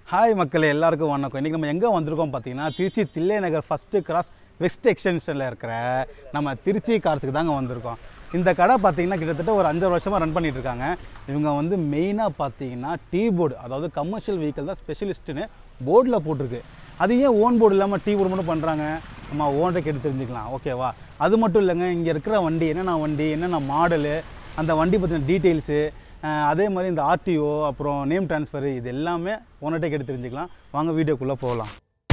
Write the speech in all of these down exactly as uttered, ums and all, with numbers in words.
Hi மக்களே, எல்லாருக்கும் வணக்கம். இன்றைக்கி நம்ம எங்கே வந்திருக்கோம் பார்த்தீங்கன்னா, Tiruchi Thillai Nagar first cross west எக்ஸ்டென்ஷனில் இருக்கிற நம்ம திருச்சி கார்ஸுக்கு தாங்க வந்திருக்கோம். இந்த கடை பார்த்தீங்கன்னா கிட்டத்தட்ட ஒரு அஞ்சு வருஷமாக ரன் பண்ணிகிட்டு இருக்காங்க. இவங்க வந்து மெயினாக பார்த்தீங்கன்னா டீ போர்டு, அதாவது கமர்ஷியல் வெஹிக்கிள் தான் ஸ்பெஷலிஸ்ட்டுன்னு போர்டில் போட்டிருக்கு. அது ஏன் ஓன் போர்டு இல்லாமல் டீ போர்டு மட்டும் பண்ணுறாங்க? நம்ம ஓன்றை கேட்டு தெரிஞ்சுக்கலாம், ஓகேவா? அது மட்டும் இல்லைங்க, இங்கே இருக்கிற வண்டி என்னென்ன வண்டி, என்னென்ன மாடலு, அந்த வண்டி பற்றின டீட்டெயில்ஸு, அதே மாதிரி இந்த ஆர்டிஓ, அப்புறம் நேம் ட்ரான்ஸ்ஃபரு, இது எல்லாமே ஓனர்கிட்ட கேட்டு தெரிஞ்சுக்கலாம். வாங்க வீடியோக்குள்ளே போகலாம்.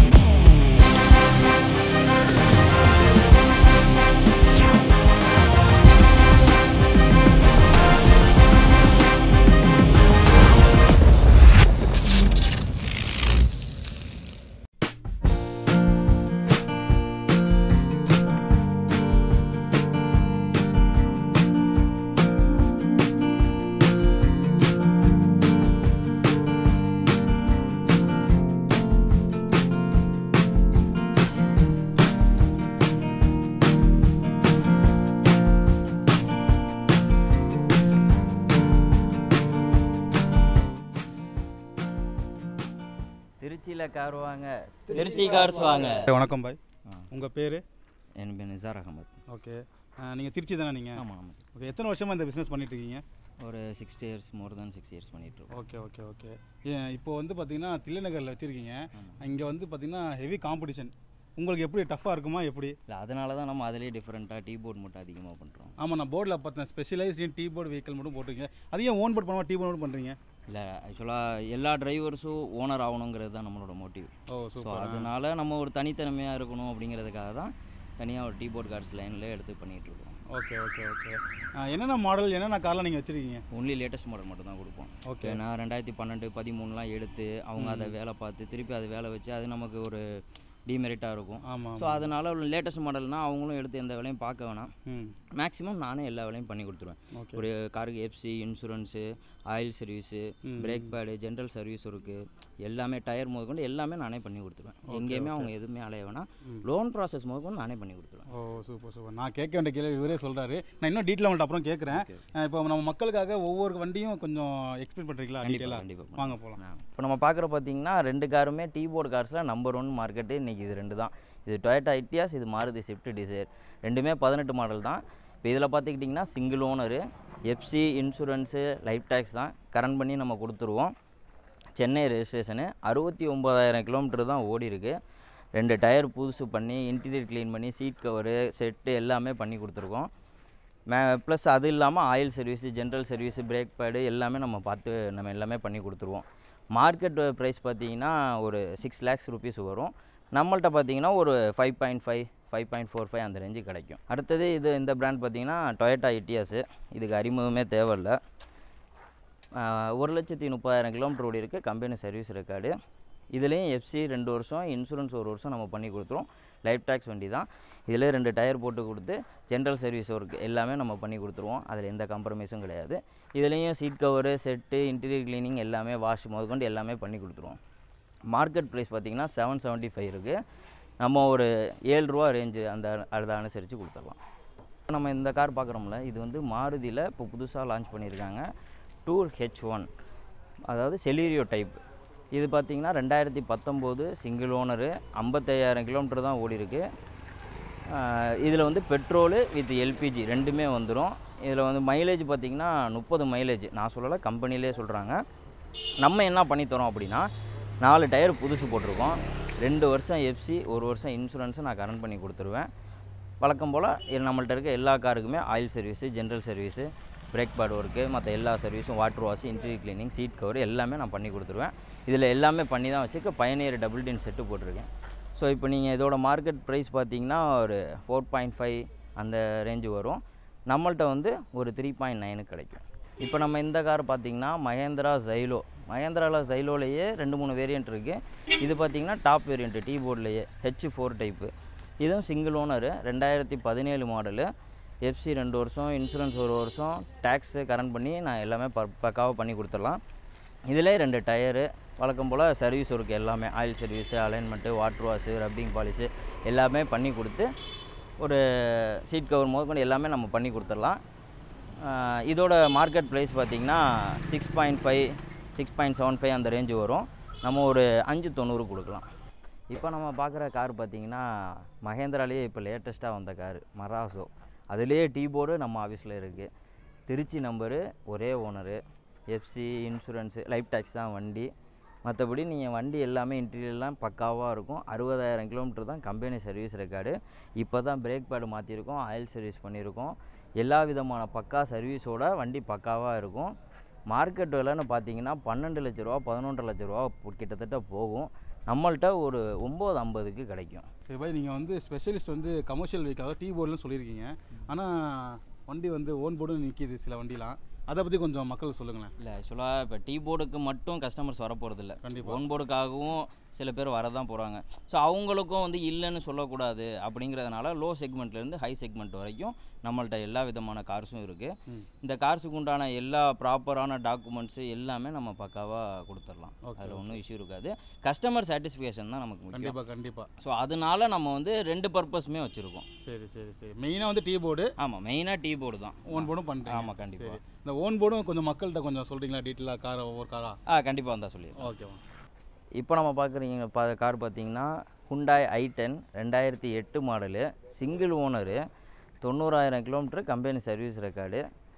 திருச்சியில் கார் வாங்க, திருச்சி கார்ஸ் வாங்க. வணக்கம் பாய், உங்கள் பேர்? என் பேர் நிசார் அகமது. ஓகே, நீங்கள் திருச்சி தானே நீங்கள்? ஆமாம் ஆமாம். ஓகே, எத்தனை வருஷமாக இந்த பிஸ்னஸ் பண்ணிட்டு இருக்கீங்க? ஒரு sixty years, more then six years பண்ணிகிட்ருக்கோம். ஓகே ஓகே ஓகே இப்போ வந்து பார்த்தீங்கன்னா தில்லை நகரில் வச்சுருக்கீங்க. இங்கே வந்து பார்த்தீங்கன்னா ஹெவி காம்படிஷன். உங்களுக்கு எப்படி டஃப்பாக இருக்குமா எப்படி? இல்லை, அதனால தான் நம்ம அதிலே டிஃப்ரெண்ட்டாக டீ போர்டு மட்டும் அதிகமாக பண்ணுறோம். ஆமாம், நான் போர்டில் பார்த்தேன், ஸ்பெஷலைஸ்டு டீ போர்டு வெஹிக்கிள் மட்டும் போட்டிருக்கீங்க. அது ஏன் ஓன் போர்ட் பண்ணாமல் டீ போர்டு மட்டும் பண்ணுறீங்க? இல்லை, ஆக்சுவலாக எல்லா டிரைவர்ஸும் ஓனர் ஆகணுங்கிறது தான் நம்மளோட மோட்டிவ். ஓ ஸோ சூப்பர். அதனால நம்ம ஒரு தனித்தன்மையாக இருக்கணும் அப்படிங்கிறதுக்காக தான் தனியாக ஒரு டீ போர்டு கார்ஸ் லைனில் எடுத்து பண்ணிகிட்ருக்கோம். ஓகே ஓகே ஓகே என்னென்ன மாடல், என்னென்ன கார்லாம் நீங்கள் வச்சுருக்கீங்க? ஒன்லி லேட்டஸ்ட் மாடல் மட்டும் தான் கொடுப்போம். ஓகே, நான் ரெண்டாயிரத்தி பன்னெண்டு பதிமூணுலாம் எடுத்து அவங்க அதை வேலை பார்த்து திருப்பி அதை வேலை வச்சு அது நமக்கு ஒரு டிமெரிட்டாக இருக்கும். ஆமாம். ஸோ அதனால் லேட்டஸ்ட் மாடல்னால் அவங்களும் எடுத்து எந்த வேலையும் பார்க்க வேணாம். ம் மேக்ஸிமம் நானே எல்லா வேலையும் பண்ணி கொடுத்துருவேன். ஒரு காருக்கு FC, insurance, oil service, brake pad, general service இருக்குது, எல்லாமே டயர் முதற்கொண்டு எல்லாமே நானே பண்ணி கொடுத்துருவேன். எங்கேயுமே அவங்க எதுவுமே அலைய வேணாம். லோன் ப்ராசஸ் முதற்கொண்டு நானே பண்ணி கொடுத்துருவேன். Oh super super. நான் கேட்க வேண்டிய கேள்வி இவரே சொல்கிறாரு. நான் இன்னும் டீட்டெயில் உங்கள்கிட்ட அப்புறம் கேட்குறேன். இப்போ நம்ம மக்களுக்காக ஒவ்வொரு வண்டியும் கொஞ்சம் எக்ஸ்பிளைன் பண்ணுறீங்களா? டீட்டெயிலாக கண்டிப்பாக வாங்க போகலாம். இப்போ நம்ம பார்க்குற பார்த்தீங்கன்னா ரெண்டு காருமே டீ போர்டு கார்ஸில் நம்பர் ஒன் மார்க்கெட்டு இன்றைக்கி இது ரெண்டு தான். இது டொயோட்டா இட்டியாஸ், இது மாருதி ஸ்விஃப்ட் டிசைர். ரெண்டுமே பதினெட்டு மாடல் தான். இப்போ இதில் பார்த்துக்கிட்டிங்கன்னா single owner, FC, insurance, life tax தான் கரண்ட் பண்ணி நம்ம கொடுத்துருவோம். சென்னை ரெஜிஸ்ட்ரேஷனு, அறுபத்தி ஒம்பதாயிரம் கிலோமீட்டர் தான் ஓடி இருக்குது. ரெண்டு டயர் புதுசு பண்ணி, இன்டீரியர் க்ளீன் பண்ணி, சீட் கவரு, செட்டு எல்லாமே பண்ணி கொடுத்துருக்கோம். மே ப்ளஸ் அது இல்லாமல் oil service, general service, brake pad எல்லாமே நம்ம பார்த்து நம்ம எல்லாமே பண்ணி கொடுத்துருவோம். மார்க்கெட் ப்ரைஸ் பார்த்திங்கன்னா ஒரு சிக்ஸ் லேக்ஸ் ருபீஸ் வரும். நம்மள்கிட்ட பார்த்திங்கன்னா ஒரு five point five five point four five அந்த ரேஞ்சு கிடைக்கும். அடுத்தது இது இந்த பிராண்ட் பார்த்திங்கன்னா டொயோட்டா இட்டியாஸு. இதுக்கு அறிமுகமே தேவையில்லை. ஒரு லட்சத்தி முப்பதாயிரம் கிலோமீட்டர் ஓடி இருக்குது, கம்பெனி சர்வீஸ் ரெக்கார்டு. இதுலேயும் எஃப்சி ரெண்டு வருஷம், இன்சூரன்ஸ் ஒரு வருஷம் நம்ம பண்ணி கொடுத்துருவோம். லைஃப் டேக்ஸ் வண்டி தான். இதில் ரெண்டு டயர் போட்டு கொடுத்து ஜென்ரல் சர்வீஸ் ஒர்க் எல்லாமே நம்ம பண்ணி கொடுத்துருவோம். அதில் எந்த காம்ப்ரமைஸும் கிடையாது. இதுலேயும் seat cover, set, interior cleaning எல்லாமே, வாஷ் முதற்கொண்டு எல்லாமே பண்ணி கொடுத்துருவோம். மார்க்கெட் ப்ரைஸ் பார்த்திங்கன்னா செவன் செவன்ட்டி ஃபைவ் இருக்குது. நம்ம ஒரு ஏழு ரூபா ரேஞ்சு அந்த அதை அனுசரித்து கொடுத்துடலாம். நம்ம இந்த கார் பார்க்குறோம்ல, இது வந்து மாருதியில் இப்போ புதுசாக லான்ச் பண்ணியிருக்காங்க. டூர் ஹெச் ஒன், அதாவது செலீரியோ டைப். இது பார்த்திங்கன்னா ரெண்டாயிரத்தி பத்தொம்போது சிங்கிள் ஓனரு, ஐம்பத்தையாயிரம் கிலோமீட்டர் தான் ஓடி இருக்குது. இதில் வந்து பெட்ரோலு வித் எல்பிஜி ரெண்டுமே வந்துடும். இதில் வந்து மைலேஜ் பார்த்திங்கன்னா முப்பது மைலேஜ் நான் சொல்லலை, கம்பெனிலே சொல்கிறாங்க. நம்ம என்ன பண்ணித்தரோம் அப்படின்னா, நாலு டயர் புதுசு போட்டிருக்கோம், ரெண்டு வருஷம் எஃப்சி, ஒரு வருஷம் இன்சூரன்ஸை நான் கரண்ட் பண்ணி கொடுத்துருவேன். வழக்கம் போல் நம்மள்ட்ட இருக்க எல்லா காருக்குமே oil service, general service, brake pad work, மற்ற எல்லா சர்வீஸும், water wash, interior cleaning, seat cover எல்லாமே நான் பண்ணி கொடுத்துருவேன். இதில் எல்லாமே பண்ணி தான் வச்சுக்க பயனியர் டபுள் டின் செட்டு போட்டிருக்கேன். ஸோ இப்போ நீங்கள் இதோட மார்க்கெட் ப்ரைஸ் பார்த்தீங்கன்னா ஒரு ஃபோர் பாயிண்ட் ஃபைவ் அந்த ரேஞ்சு வரும். நம்மள்ட்ட வந்து ஒரு த்ரீ பாயிண்ட் நைனுக்கு கிடைக்கும். இப்போ நம்ம இந்த கார் பார்த்திங்கன்னா மகேந்திரா ஜைலோ. மகேந்திராவில் ஜைலோலேயே ரெண்டு மூணு வேரியண்ட் இருக்குது. இது பார்த்திங்கன்னா டாப் வேரியண்ட்டு டீ போர்ட்லேயே ஹெச் ஃபோர் டைப்பு. இதுவும் சிங்கிள் ஓனரு, ரெண்டாயிரத்தி பதினேழு மாடலு, எஃப்சி ரெண்டு வருஷம், இன்சூரன்ஸ் ஒரு வருஷம், டேக்ஸு கரண்ட் பண்ணி நான் எல்லாமே ப பக்காவாக பண்ணி கொடுத்துடலாம். இதிலே ரெண்டு டயரு, வழக்கம் போல் சர்வீஸ் ஒர்க்கு எல்லாமே, oil service, alignment, water wash, rubbing polish எல்லாமே பண்ணி கொடுத்து ஒரு சீட் கவர் முதற்கொண்டு எல்லாமே நம்ம பண்ணி கொடுத்துடலாம். இதோட மார்க்கெட் ப்ரைஸ் பார்த்திங்கன்னா six point five six point seven five அந்த ரேஞ்சு வரும். நம்ம ஒரு அஞ்சு தொண்ணூறு கொடுக்கலாம். இப்போ நம்ம பார்க்குற கார் பார்த்திங்கன்னா மஹேந்திராலேயே இப்போ லேட்டஸ்ட்டாக வந்த கார் மராசோ. அதுலேயே டீ போர்டு நம்ம ஆஃபீஸில் இருக்குது. திருச்சி நம்பரு, ஒரே owner, FC, insurance, life tax தான் வண்டி. மற்றபடி நீங்கள் வண்டி எல்லாமே இன்டீரியர்லாம் பக்காவாக இருக்கும். அறுபதாயிரம் கிலோமீட்டர் தான் கம்பெனி சர்வீஸ் ரெக்கார்டு. இப்போ தான் பிரேக் பேடு மாற்றிருக்கோம், ஆயில் சர்வீஸ் பண்ணியிருக்கோம். எல்லா விதமான பக்கா சர்வீஸோட வண்டி பக்காவாக இருக்கும். மார்க்கெட் விலைன்னு பார்த்தீங்கன்னா பன்னெண்டு லட்ச ரூபா பதினொன்றரை லட்ச ரூபா கிட்டத்தட்ட போகும். நம்மள்கிட்ட ஒரு ஒம்பது ஐம்பதுக்கு கிடைக்கும். சரி பாய், நீங்கள் வந்து ஸ்பெஷலிஸ்ட் வந்து கமர்ஷியல் வெஹிக்கிள் டீ போர்டுன்னு சொல்லியிருக்கீங்க. ஆனால் வண்டி வந்து ஓன் போர்டு நிற்கிது சில வண்டிலாம், அதை பற்றி கொஞ்சம் மக்கள் சொல்லுங்களேன். இல்லை ஆக்சுவலாக இப்போ டீ போர்டுக்கு மட்டும் கஸ்டமர்ஸ் வர போகிறது இல்லை. கண்டிப்பாக ஓன் போர்டுக்காகவும் சில பேர் வரதான் போகிறாங்க. ஸோ அவங்களுக்கும் வந்து இல்லைன்னு சொல்லக்கூடாது அப்படிங்கிறதுனால லோ செக்மெண்ட்லேருந்து ஹை செக்மெண்ட் வரைக்கும் நம்மள்ட்ட எல்லா விதமான கார்ஸும் இருக்குது. இந்த கார்ஸுக்கு உண்டான எல்லா ப்ராப்பரான டாக்குமெண்ட்ஸு எல்லாமே நம்ம பக்காவாக கொடுத்துடலாம். அதில் ஒன்றும் இஷ்யூ இருக்காது. கஸ்டமர் சாட்டிஸ்ஃபேக்ஷன் தான் நமக்கு முக்கியம். கண்டிப்பாக கண்டிப்பாக. ஸோ அதனால நம்ம வந்து ரெண்டு பர்பஸுமே வச்சுருக்கோம். சரி சரி சரி. மெயினாக வந்து டீ போர்டு. ஆமாம், மெயினாக டீ போர்டு தான். ஓன் போர்டும் பண்ணுறேன். ஆமாம் கண்டிப்பாக. இந்த ஓன் போர்டும் கொஞ்சம் மக்கள்கிட்ட கொஞ்சம் சொல்கிறீங்களா டீட்டெயிலாக காரை ஒவ்வொரு காரா? ஆ கண்டிப்பாக வந்தால் சொல்லிடுறேன். ஓகேவா. இப்போ நம்ம பார்க்குறீங்க பா கார் பார்த்தீங்கன்னா ஹுண்டாய் ஐ டென் ரெண்டாயிரத்தி எட்டு மாடலு, சிங்கிள் ஓனரு, தொண்ணூறாயிரம் கிலோமீட்டர் கம்பெனி சர்வீஸ் ரெக்கார்டு.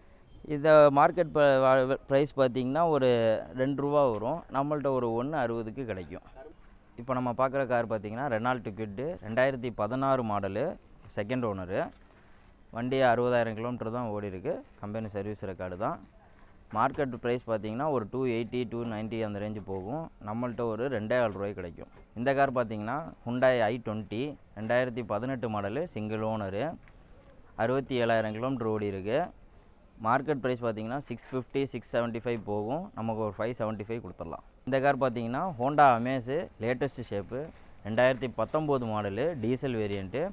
இதை மார்க்கெட் ப்ரைஸ் பார்த்திங்கன்னா ஒரு ரெண்டு ரூபா வரும். நம்மள்ட்ட ஒரு ஒன்று அறுபதுக்கு கிடைக்கும். இப்போ நம்ம பார்க்குற கார் பார்த்திங்கன்னா ரெனால்ட் குவிட்டு ரெண்டாயிரத்தி பதினாறு மாடலு, செகண்ட் ஓனரு. வண்டி அறுபதாயிரம் கிலோமீட்டர் தான் ஓடி இருக்குது. கம்பெனி சர்வீஸ் ரெக்கார்டு தான். மார்க்கெட் ப்ரைஸ் பார்த்திங்கன்னா ஒரு டூ எயிட்டி டூ நைன்ட்டி அந்த ரேஞ்சு போகும். நம்மள்ட்ட ஒரு ரெண்டே ஆறு ரூபாய்க்கு கிடைக்கும். இந்த கார் பார்த்திங்கன்னா ஹுண்டாய் ஐ டுவெண்ட்டி ரெண்டாயிரத்தி பதினெட்டு மாடலு, சிங்கிள் ஓனரு, அறுபத்தி ஏழாயிரம் கிலோமீட்டர் ஓடி இருக்குது. மார்க்கெட் ப்ரைஸ் பார்த்திங்கன்னா six fifty six seventy five போகும். நமக்கு ஒரு ஃபைவ் செவன்ட்டி ஃபைவ் கொடுத்துடலாம். இந்த கார் பார்த்திங்கன்னா ஹோண்டா அமேஸு, லேட்டஸ்ட்டு ஷேப்பு, ரெண்டாயிரத்தி பத்தொம்போது மாடலு, டீசல் வேரியண்ட்டு.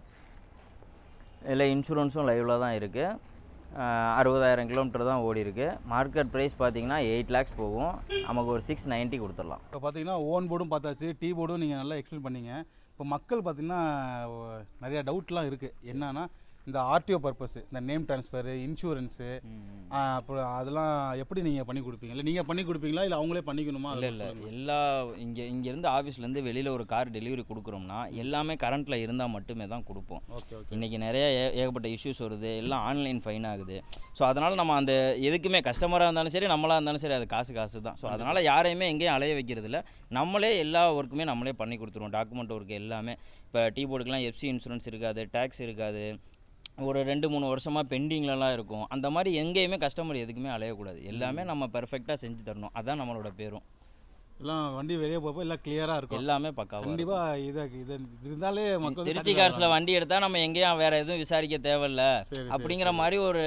இதில் இன்சூரன்ஸும் லைவில் தான் இருக்குது. அறுபதாயிரம் கிலோமீட்டர் தான் ஓடி இருக்குது. மார்க்கெட் ப்ரைஸ் பார்த்தீங்கன்னா எயிட் லேக்ஸ் போகும். நமக்கு ஒரு சிக்ஸ் நைன்ட்டி கொடுத்துடலாம். இப்போ பார்த்தீங்கன்னா ஓன் போர்டும் பார்த்தாச்சு, டீ போர்டும் நீங்கள் நல்லா எக்ஸ்பிளைன் பண்ணீங்க. இப்போ மக்கள் பார்த்திங்கன்னா நிறையா டவுட்லாம் இருக்குது. என்னன்னா இந்த ஆர்டிஓ பர்பஸ், இந்த நேம் ட்ரான்ஸ்ஃபரு, இன்சூரன்ஸு, அப்புறம் அதெல்லாம் எப்படி நீங்கள் பண்ணி கொடுப்பீங்க? இல்லை நீங்கள் பண்ணி கொடுப்பீங்களா இல்லை அவங்களே பண்ணிக்கணுமா? இல்லை இல்லை எல்லா இங்கே இங்கேருந்து ஆஃபீஸ்லேருந்து வெளியில் ஒரு கார் டெலிவரி கொடுக்குறோம்னா எல்லாமே கரண்ட்டில் இருந்தால் மட்டுமே தான் கொடுப்போம். Okay okay. இன்றைக்கி நிறைய ஏ ஏகப்பட்ட இஷ்யூஸ் வருது, எல்லாம் ஆன்லைன் ஃபைன் ஆகுது. ஸோ அதனால் நம்ம அந்த எதுக்குமே கஸ்டமராக இருந்தாலும் சரி நம்மளாக இருந்தாலும் சரி அது காசு காசு தான். ஸோ அதனால் யாரையுமே எங்கேயும் அலைய வைக்கிறதில்ல. நம்மளே எல்லா ஒர்க்குமே நம்மளே பண்ணி கொடுத்துருவோம். டாக்குமெண்ட் ஒர்க்கு எல்லாமே. இப்போ டீ போர்டுக்கெலாம் எஃப்சி இன்சூரன்ஸ் இருக்காது, டேக்ஸ் இருக்காது, ஒரு ரெண்டு மூணு வருஷமாக பெண்டிங்லலாம் இருக்கும். அந்த மாதிரி எங்கேயுமே கஸ்டமர் எதுக்குமே அலையக்கூடாது. எல்லாமே நம்ம பெர்ஃபெக்டாக செஞ்சு தரணும். அதுதான் நம்மளோட பேரும். எல்லாம் வண்டி வெளியே போகிறப்போ எல்லாம் கிளியராக இருக்கும். எல்லாமே பக்காவாக கண்டிப்பாக. இதை இது இருந்தாலே மக்கள் திருச்சி கார்ஸில் வண்டி எடுத்தால் நம்ம எங்கேயும் வேறு எதுவும் விசாரிக்க தேவையில்ல அப்படிங்கிற மாதிரி ஒரு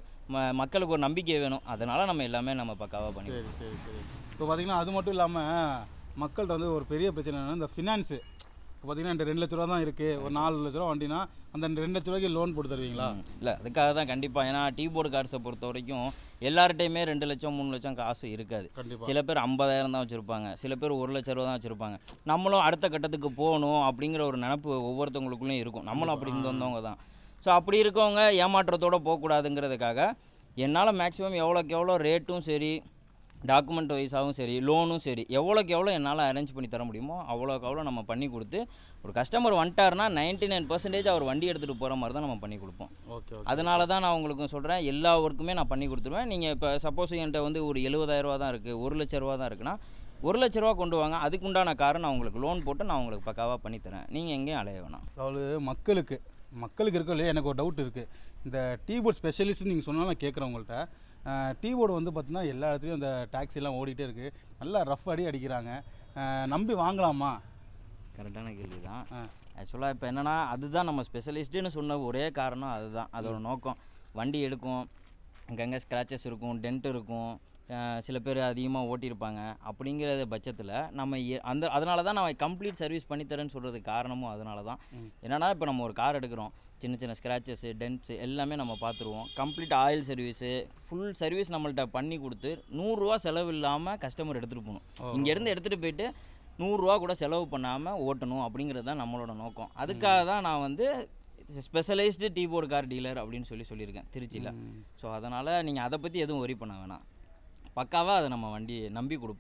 ம மக்களுக்கு ஒரு நம்பிக்கை வேணும். அதனால் நம்ம எல்லாமே நம்ம பக்காவாக பண்ணி. சரி சரி சரி. இப்போ பார்த்திங்கன்னா அது மட்டும் இல்லாமல் மக்கள்கிட்ட வந்து ஒரு பெரிய பிரச்சனை என்னென்னா இந்த ஃபினான்ஸு. இப்போ பார்த்தீங்கன்னா இந்த ரெண்டு லட்ச ரூபா தான் இருக்குது. ஒரு நாலு லட்ச ரூபா வண்டினா அந்த ரெண்டு லட்ச ரூபாய்க்கு லோன் போட்டு தருவீங்களா? இல்லை அதுக்காக தான் கண்டிப்பாக. ஏன்னா டீ போர்டு கார்ஸை பொறுத்த வரைக்கும் எல்லார்ட்டையுமே ரெண்டு லட்சம் மூணு லட்சம் காசு இருக்காது. சில பேர் ஐம்பதாயிரம் தான் வச்சுருப்பாங்க, சில பேர் ஒரு லட்ச ரூபா தான் வச்சுருப்பாங்க. நம்மளும் அடுத்த கட்டத்துக்கு போகணும் அப்படிங்கிற ஒரு நினப்பு ஒவ்வொருத்தவங்களுக்குள்ளேயும் இருக்கும். நம்மளும் அப்படி இருந்து வந்தவங்க தான். ஸோ அப்படி இருக்கவங்க ஏமாற்றத்தோடு போகக்கூடாதுங்கிறதுக்காக என்னால் மேக்ஸிமம் எவ்வளோக்கு எவ்வளோ ரேட்டும் சரி, டாக்குமெண்ட் வைஸாகவும் சரி, லோனும் சரி, எவ்வளோக்கு எவ்வளோ என்னால் அரேஞ்ச் பண்ணி தர முடியுமோ அவ்வளோக்கு அவ்வளோ நம்ம பண்ணி கொடுத்து ஒரு கஸ்டமர் வந்துட்டார்னா நைன்ட்டி நைன் பர்சன்டேஜ் அவர் வண்டி எடுத்துகிட்டு போகிற மாதிரி தான் நம்ம பண்ணி கொடுப்போம். ஓகே. அதனால தான் நான் உங்களுக்கு சொல்கிறேன், எல்லா ஒர்க்குமே நான் பண்ணி கொடுத்துருவேன். நீங்கள் இப்போ சப்போஸ் என்கிட்ட வந்து ஒரு எழுபதாயிரரூவா தான் இருக்குது, ஒரு லட்ச ரூபா தான் இருக்குன்னா ஒரு லட்ச ரூபா கொண்டு வாங்க, அதுக்குண்டான காரை நான் உங்களுக்கு லோன் போட்டு நான் உங்களுக்கு பக்காவாக பண்ணித்தரேன். நீங்கள் எங்கேயும் அலைய வேணாம். அதாவது மக்களுக்கு மக்களுக்கு இருக்க இல்லையா, எனக்கு ஒரு டவுட் இருக்குது. இந்த டீ போர்ட் ஸ்பெஷலிஸ்ட் நீங்கள் சொன்னாலும் நான் கேட்குறேன் உங்கள்கிட்ட. டீ போர்டு வந்து பார்த்தீங்கன்னா எல்லா இடத்துலையும் இந்த டாக்ஸி எல்லாம் ஓடிட்டே இருக்குது, நல்லா ரஃப் அடி அடிக்கிறாங்க. நம்பி வாங்கலாமா? கரெக்டான கேள்வி தான். ஆக்சுவலாக இப்போ என்னென்னா அதுதான் நம்ம ஸ்பெஷலிஸ்ட்டுன்னு சொன்ன ஒரே காரணம் அதுதான். அதோட நோக்கம் வண்டி எடுக்கும், அங்கங்கே ஸ்க்ராச்சஸ் இருக்கும், டென்ட் இருக்கும், சில பேர் அதிகமாக ஓட்டியிருப்பாங்க. அப்படிங்கிற பட்சத்தில் நம்ம அந்த அதனால தான் நான் கம்ப்ளீட் சர்வீஸ் பண்ணித்தரேன்னு சொல்கிறதுக்கு காரணமும் அதனால தான். என்னென்னா இப்போ நம்ம ஒரு கார் எடுக்கிறோம், சின்ன சின்ன ஸ்க்ராச்சஸ்ஸு டென்ட்ஸு எல்லாமே நம்ம பார்த்துருவோம். Complete oil service full service நம்மள்ட்ட பண்ணி கொடுத்து நூறுரூவா செலவு இல்லாமல் கஸ்டமர் எடுத்துகிட்டு போகணும். இங்கேருந்து எடுத்துகிட்டு போயிட்டு நூறுரூவா கூட செலவு பண்ணாமல் ஓட்டணும் அப்படிங்கிறது தான் நம்மளோட நோக்கம். அதுக்காக தான் நான் வந்து specialised T board car dealer அப்படின்னு சொல்லி சொல்லியிருக்கேன் திருச்சியில். ஸோ அதனால் நீங்கள் அதை பற்றி எதுவும் ஒரி பண்ண வேணாம். பக்காவாக அதை நம்ம வண்டி நம்பி கொடுப்போம்.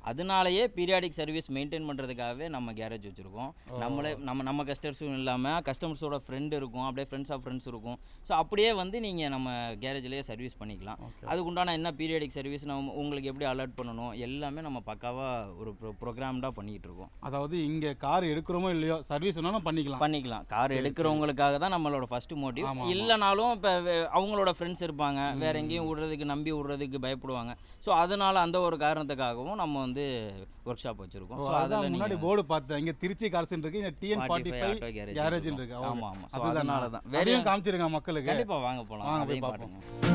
அதனாலேயே பீரியாடிக் சர்வீஸ் மெயின்டைன் பண்ணுறதுக்காகவே நம்ம கேரேஜ் வச்சுருக்கோம். நம்மளே நம்ம நம்ம கஸ்டமர்ஸும் இல்லாமல் கஸ்டமர்ஸோட ஃப்ரெண்டு இருக்கும், அப்படியே ஃப்ரெண்ட்ஸ் ஆஃப் ஃப்ரெண்ட்ஸ் இருக்கும். ஸோ அப்படியே வந்து நீங்கள் நம்ம கேரேஜ்லேயே சர்வீஸ் பண்ணிக்கலாம். அதுக்குண்டான என்ன பீரியாடிக் சர்வீஸ் நம்ம உங்களுக்கு எப்படி அலர்ட் பண்ணணும் எல்லாமே நம்ம பக்காவாக ஒரு ப்ரோ ப்ரோக்ராம்டாக பண்ணிக்கிட்டு இருக்கோம். அதாவது இங்கே கார் எடுக்கிறோமோ இல்லையோ சர்வீஸ் வேணாலும் பண்ணிக்கலாம் பண்ணிக்கலாம் கார் எடுக்கிறவங்களுக்காக தான் நம்மளோட ஃபஸ்ட்டு மோட்டிவ். இல்லைனாலும் இப்போ அவங்களோட ஃப்ரெண்ட்ஸ் இருப்பாங்க, வேற எங்கேயும் விடுறதுக்கு நம்பி விடுறதுக்கு பயப்படுவாங்க. ஸோ அதனால் அந்த ஒரு காரணத்துக்காகவும் நம்ம வந்து ஒர்க் ஷாப் வச்சிருக்கோம். ஸோ அதில் முன்னாடி போர்டு பார்த்தேன், இங்கே திருச்சி கார்ஸ்ன்னு இருக்கு, இங்கே டிஎன் ஃபார்ட்டி ஃபைவ் கேரேஜ்னு இருக்கு. ஆமாம் ஆமாம். அதனால தான் வேறையும் காமிச்சிருங்க மக்களுக்கு. கண்டிப்பாக வாங்க போகலாம், வாங்க போய் அதையும் பார்ப்போம். பாருங்க.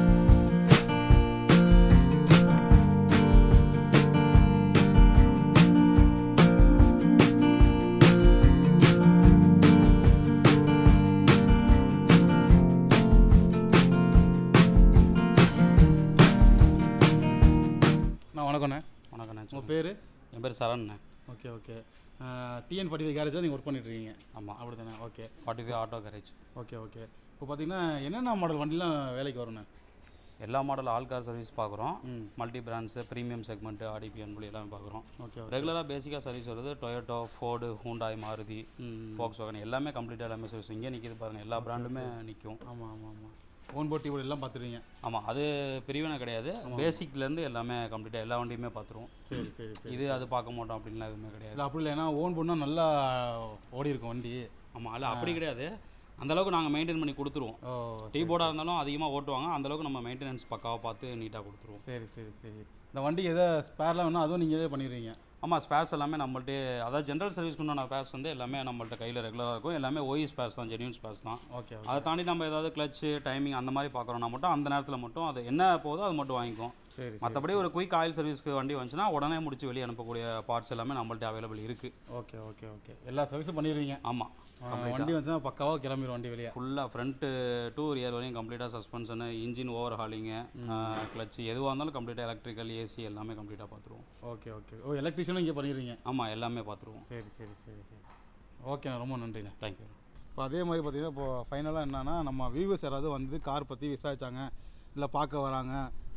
வணக்கண்ணே. வணக்கண்ணே. உங்கள் பேர்? என் பேர் சரண்ண்ணே. Okay okay. TN forty five garage நீங்கள் ஒர்க் பண்ணிட்டுருக்கீங்க? ஆமாம், அப்படி தானே. Okay. Forty five auto garage. Okay okay. இப்போ பார்த்தீங்கன்னா என்னென்ன மாடல் வண்டிலாம் வேலைக்கு வரும்ண்ணே? எல்லா மாடல் ஆல் கார் சர்வீஸ் பார்க்குறோம். மல்டி பிராண்ட்ஸு, ப்ரீமியம் செக்மெண்ட்டு, ஆடிபி அன்புலி எல்லாமே பார்க்குறோம். ஓகே. ரெகுலராக பேசிக்காக சர்வீஸ் வருது Toyota, Ford, Hyundai, Maruti, Volkswagen எல்லாமே கம்ப்ளீட்டாக எல்லாமே சர்வீஸ் இங்கே நிற்கிது பாருங்கள். எல்லா பிராண்டுமே நிற்கும். ஆமாம் ஆமாம் ஆமாம். ஓன் போட் டிவோட் எல்லாம் பார்த்துருவீங்க? ஆமாம், அது பிரிவினை கிடையாது. பேசிக்லேருந்து எல்லாமே கம்ப்ளீட்டாக எல்லா வண்டியுமே பார்த்துருவோம். சரி சரி சரி. இது அது பார்க்க மாட்டோம் அப்படின்லாம் எதுவுமே கிடையாது. இல்லை அப்படி இல்லை, ஏன்னா ஓன் போட்னா நல்லா ஓடி இருக்கும் வண்டி. ஆமாம், இல்லை அப்படி கிடையாது. அந்தளவுக்கு நாங்கள் மெயின்டைன் பண்ணி கொடுத்துருவோம். ஓ, டீ போர்டாக இருந்தாலும் அதிகமாக ஓட்டுவாங்க, அந்தளவுக்கு நம்ம மெயின்டெனன்ஸ் பக்காவாக பார்த்து நீட்டாக கொடுத்துருவோம். சரி சரி சரி. இந்த வண்டிக்கு எதாவது ஸ்பேர்லாம் வேணும் அதுவும் நீங்களே பண்ணிடுவீங்க? ஆமாம், ஸ்பேர்ஸ் எல்லாமே நம்மள்ட்ட, அதாவது ஜென்ரல் சர்வீஸ்க்கு உண்டான ஸ்பேர்ஸ் வந்து எல்லாமே நம்மள்ட்ட கையில் ரெகுலராக இருக்கும். எல்லாமே ஓஇ ஸ்பேர்ஸ் தான், ஜென்யூன் ஸ்பேர்ஸ் தான். ஓகே. அதை தாண்டி நம்ம ஏதாவது கிளச்சு, டைமிங் அந்த மாதிரி பார்க்குறோம்னா மட்டும் அந்த நேரத்தில் மட்டும் அது என்ன போதோ அது மட்டும் வாங்கிக்கும். சரி. மற்றபடி ஒரு குயிக் ஆயில் சர்வீஸ்க்கு வண்டி வந்துச்சுன்னா உடனே முடிச்சு வெளியே அனுப்பக்கூடிய பார்ட்ஸ் எல்லாமே நம்மள்ட்ட அவைலபிள் இருக்குது. Okay okay okay. எல்லா சர்வீஸும் பண்ணிடுவீங்க? ஆமாம், வண்டி வந்துச்சுன்னா பக்காவாக கிளம்பிடும் வண்டி வெளியே. ஃபுல்லாக ஃப்ரண்ட்டு டூ இயர் வரையும் கம்ப்ளீட்டாக suspension, engine overhauling, clutch எதுவாக இருந்தாலும் கம்ப்ளீட்டாக எலக்ட்ரிக்கல், ஏசி எல்லாமே கம்ப்ளீட்டாக பார்த்துருவோம். Okay okay. ஓ, எலக்ட்ரிஷியனும் இங்கே பண்ணிடுறீங்க? ஆமாம், எல்லாமே பார்த்துருவோம். சரி சரி சரி சரி. ஓகேண்ணா, ரொம்ப நன்றிண்ணே. தேங்க்யூ. இப்போ அதே மாதிரி பார்த்தீங்கன்னா இப்போ ஃபைனலாக என்னென்னா நம்ம வியூவர்ஸ் யாராவது வந்து கார் பற்றி விசாரிச்சாங்க, இல்லை பார்க்க வராங்க,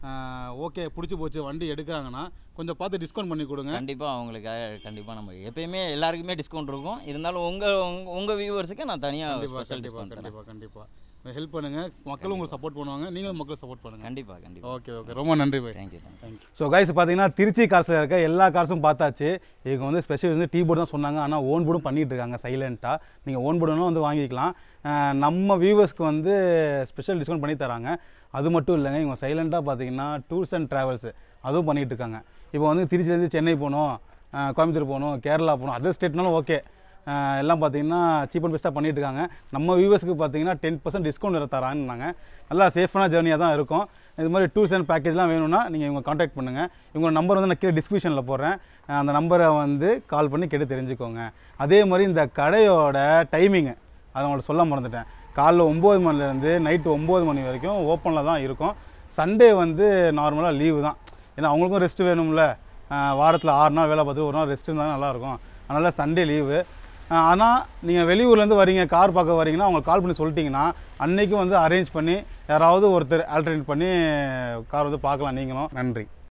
ஓகே பிடிச்சி போச்சு வண்டி எடுக்கிறாங்கன்னா கொஞ்சம் பார்த்து டிஸ்கவுண்ட் பண்ணி கொடுங்க. கண்டிப்பாக அவங்களுக்காக கண்டிப்பாக நம்ம எப்பயுமே எல்லாருக்குமே டிஸ்கவுண்ட் இருக்கும். இருந்தாலும் உங்கள் உங்கள் வியூவர்ஸுக்கு நான் தனியாக ஸ்பெஷல் டிஸ்கவுண்ட் தரேன். கண்டிப்பாக கண்டிப்பாக ஹெல்ப் பண்ணுங்கள். மக்களும் உங்களுக்கு சப்போர்ட் பண்ணுவாங்க, நீங்களும் மக்களும் சப்போர்ட் பண்ணுங்கள். கண்டிப்பாக கண்டிப்பாக. Okay okay. ரொம்ப நன்றி bye. Thank you thank you. So guys பார்த்தீங்கன்னா திருச்சி கார்ஸில் இருக்க எல்லா கார்ஸும் பார்த்தாச்சு. இதுக்கு வந்து ஸ்பெஷல் வந்து டீ போர்டு தான் சொன்னாங்க, ஆனால் ஓன் போர்டும் பண்ணிகிட்டு இருக்காங்க சைலண்ட்டாக. நீங்கள் ஓன் போர்டுனும் வந்து வாங்கிக்கலாம். நம்ம வியூவர்ஸ்க்கு வந்து ஸ்பெஷல் டிஸ்கவுண்ட் பண்ணி தராங்க. அது மட்டும் இல்லைங்க, இவங்க சைலண்ட்டாக பார்த்தீங்கன்னா டூர்ஸ் அண்ட் ட்ராவல்ஸ் அதுவும் பண்ணிகிட்டு இருக்காங்க. இப்போ வந்து திருச்சியிலேருந்து சென்னை போகணும், கோயம்புத்தூர் போகணும், கேரளா போகணும், அதர் ஸ்டேட்னாலும் ஓகே, எல்லாம் பார்த்தீங்கன்னா சீப் அண்ட் பெஸ்ட்டாக பண்ணிகிட்டு இருக்காங்க. நம்ம வியூவர்ஸ்க்கு பார்த்தீங்கன்னா டென் பர்சன்ட் டிஸ்கவுண்ட் தராங்கன்னாங்க. நல்லா சேஃபான ஜேர்னியாக தான் இருக்கும். இது மாதிரி டூர்ஸ் அண்ட் பேக்கேஜ்லாம் வேணும்னா நீங்கள் இவங்க காண்டாக்ட் பண்ணுங்கள். இவங்க நம்பர் வந்து நான் கீழே டிஸ்கிரிப்ஷனில் போடுறேன், அந்த நம்பரை வந்து கால் பண்ணி கேட்டு தெரிஞ்சுக்கோங்க. அதே மாதிரி இந்த கடையோட டைமிங்கு அதை அவங்கள்ட்ட சொல்ல மறந்துட்டேன். காலைல ஒம்பது மணிலேருந்து நைட்டு ஒம்பது மணி வரைக்கும் ஓப்பனில் தான் இருக்கும். சண்டே வந்து நார்மலாக லீவு தான், ஏன்னா அவங்களுக்கும் ரெஸ்ட்டு வேணும்ல. வாரத்தில் ஆறு நாள் வேலை பார்த்து ஒரு நாள் ரெஸ்ட் இருந்தால் நல்லாயிருக்கும். அதனால் சண்டே லீவு. ஆனால் நீங்கள் வெளியூர்லேருந்து வரீங்க, கார் பார்க்க வரீங்கன்னா அவங்களுக்கு கால் பண்ணி சொல்லிட்டிங்கன்னா அன்றைக்கும் வந்து அரேஞ்ச் பண்ணி யாராவது ஒருத்தர் ஆல்டர்னேட் பண்ணி கார் வந்து பார்க்கலாம் நீங்களும். நன்றி.